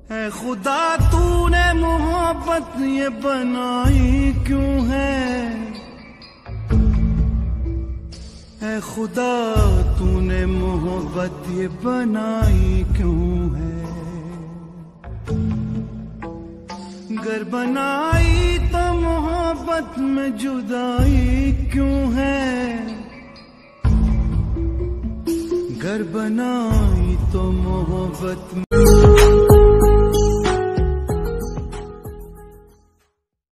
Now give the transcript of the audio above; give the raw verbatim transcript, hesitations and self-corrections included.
है खुदा तूने मोहब्बत ये बनाई क्यों है, है खुदा तूने मोहब्बत ये बनाई क्यों है। गर बनाई तो मोहब्बत में जुदाई क्यों है, गर बनाई तो मोहब्बत